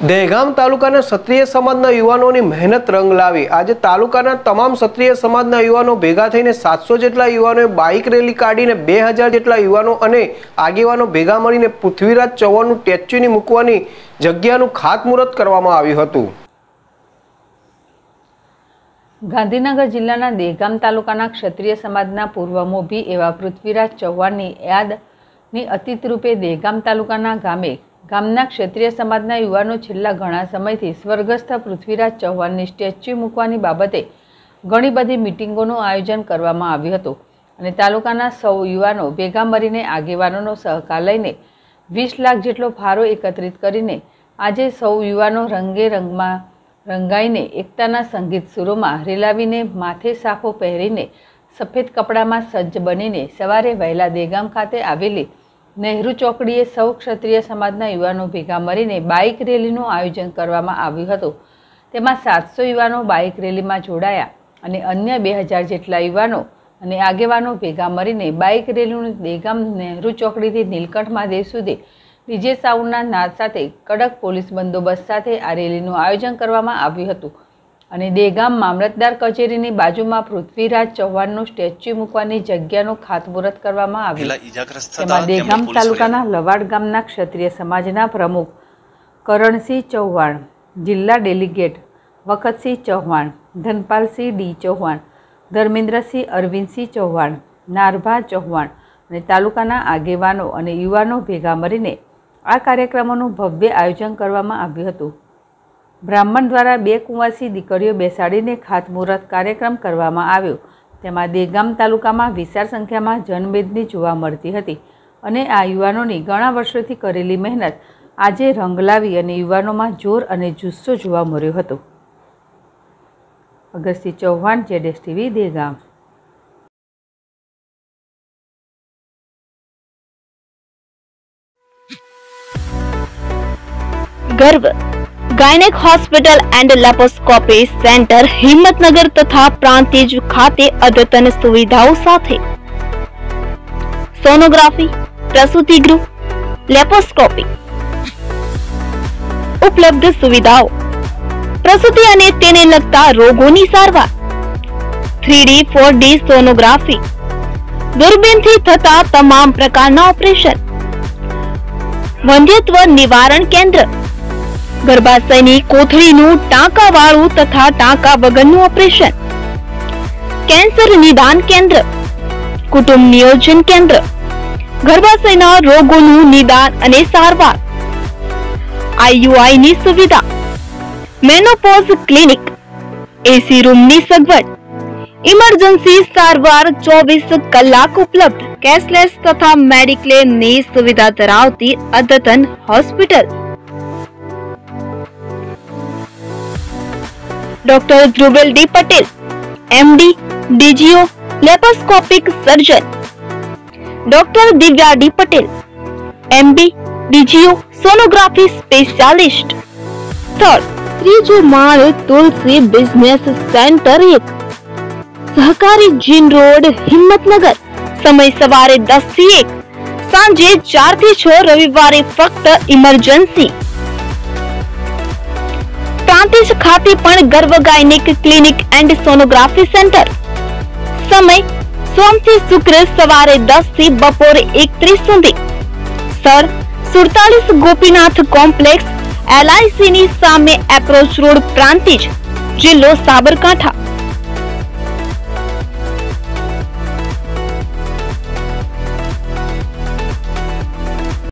દહેગામ તાલુકાના ક્ષત્રિય સમાજના યુવાનોની મહેનત રંગ લાવી આજે તાલુકાના તમામ ક્ષત્રિય સમાજના યુવાનો ભેગા થઈને 700 જેટલા યુવાનોએ બાઇક રેલી કાઢીને 2000 જેટલા યુવાનો અને આગેવાનો ભેગા મળીને પૃથ્વીરાજ ચૌહાણનું સ્ટેચ્યુની મૂકવાની જગ્યાનું ખાતમુહૂર્ત કરવામાં આવ્યું હતું। ગાંધીનગર જિલ્લાના દહેગામ તાલુકાના ક્ષત્રિય સમાજના પૂર્વ મોભી એવા પૃથ્વીરાજ ચૌહાણની યાદની અતિથિ રૂપે દહેગામ તાલુકાના ગામના ક્ષત્રિય સમાજના યુવાનો છેલ્લા ઘણા સમયથી સ્વર્ગસ્થ પૃથ્વીરાજ ચૌહાણની સ્ટેચ્યુ મૂકવાની બાબતે ઘણી બધી મિટિંગોનું આયોજન કરવામાં આવ્યું હતું અને તાલુકાના સૌ યુવાનો ભેગા મળીને આગેવાનોનો સહકાર લઈને 20 લાખ જેટલો ફાળો એકત્રિત કરીને આજે સૌ યુવાનો રંગે રંગમાં રંગાઈને એકતાના સંગીત સુરોમાં રેલાવીને માથે સાફો પહેરીને સફેદ કપડામાં સજ્જ બનીને સવારે વહેલા દહેગામ ખાતે આવેલી નહેરુ ચોકડીએ સૌ ક્ષત્રિય સમાજના યુવાનો ભેગા મળીને બાઇક રેલીનું આયોજન કરવામાં આવ્યું હતું। તેમાં 700 યુવાનો બાઇક રેલીમાં જોડાયા અને અન્ય 2000 જેટલા યુવાનો અને આગેવાનો ભેગા મળીને બાઇક રેલીનું દહેગામ નહેરુ ચોકડીથી નીલકંઠ મહાદેવ સુધી ડીજે સાઉન્ડના નાદ સાથે કડક પોલીસ બંદોબસ્ત સાથે આ રેલીનું આયોજન કરવામાં આવ્યું હતું અને દહેગામ મામલતદાર કચેરીની બાજુમાં પૃથ્વીરાજ ચૌહાણનું સ્ટેચ્યુ મૂકવાની જગ્યાનું ખાતમુહૂર્ત કરવામાં આવ્યું। તેમાં દહેગામ તાલુકાના લવાડ ગામના ક્ષત્રિય સમાજના પ્રમુખ કરણસિંહ ચૌહાણ, જિલ્લા ડેલિગેટ વખતસિંહ ચૌહાણ, ધનપાલસિંહ ડી ચૌહાણ, ધર્મેન્દ્રસિંહ અરવિંદસિંહ ચૌહાણ, નારભા ચૌહાણ અને તાલુકાના આગેવાનો અને યુવાનો ભેગા મળીને આ કાર્યક્રમોનું ભવ્ય આયોજન કરવામાં આવ્યું હતું। બ્રાહ્મણ દ્વારા 2 કુંવાસી દીકરીઓ બેસાડીને ખાતમુહૂર્ત કાર્યક્રમ કરવામાં આવ્યો। તેમાં દહેગામ તાલુકામાં વિશાળ સંખ્યામાં જનમેદની જોવા મળતી હતી અને આ યુવાનોની ઘણા વર્ષોથી કરેલી મહેનત આજે રંગ લાવી અને યુવાનોમાં જોર અને જુસ્સો જોવા મળ્યો હતો। અગસ્તી ચૌહાણ, જેડેશ TV, Dehgam. Garv gynaec hospital and laparoscopy centre Himmatnagar तथा प्रांतिज खाते अद्यतन सुविधाओं साथे सोनोग्राफी, प्रसूति गृह, लेप्रोस्कोपी उपलब्ध सुविधाओं, प्रसूति અને તેને લગતા રોગોની સારવાર, 3D 4D સોનોગ્રાફી, દૂરબીનથી થતા તમામ પ્રકારના ઓપરેશન, વંધ્યત્વ નિવારણ કેન્દ્ર, ગર્ભાશયની કોથળીનું ટાંકાવાળું તથા ટાંકા વગરનું ઓપરેશન, કેન્સર નિદાન કેન્દ્ર, કુટુંબ નિયોજન કેન્દ્ર, ગર્ભાશયના રોગોનું નિદાન અને સારવાર, IUI ની સુવિધા, મેનોપોઝ ક્લિનિક, એસી રૂમની સગવડ, ઇમરજન્સી સારવાર 24 કલાક ઉપલબ્ધ, કેશલેસ તથા મેડિક્લેમની સુવિધા ધરાવતી અદ્યતન hospital. Doctor Dhruvel D Patel, MD, DGO, laparoscopic surgeon, doctor Divya D Patel, MD, DGO, sonography specialist. Third, त्रीजो माળ तुलसी बिजनेस सेंटर 1, सहकारी जीन रोड, हिम्मतनगर। समय सवारे 10 થી 1, सांजे 4 થી 6, रविवारे फक्त इमरजेंसी। प्रांतिज खाते पण Garv gynaec clinic and sonography centre. समय सोम થી શુક્ર સવારે 10 થી બપોરે 1:30 સુધી। સર 47 ગોપીનાથ કોમ્પ્લેક્સ, LIC ની સામે એપ્રોચ રોડ, પ્રાંતિજ, જિલ્લો સાબરકાંઠા।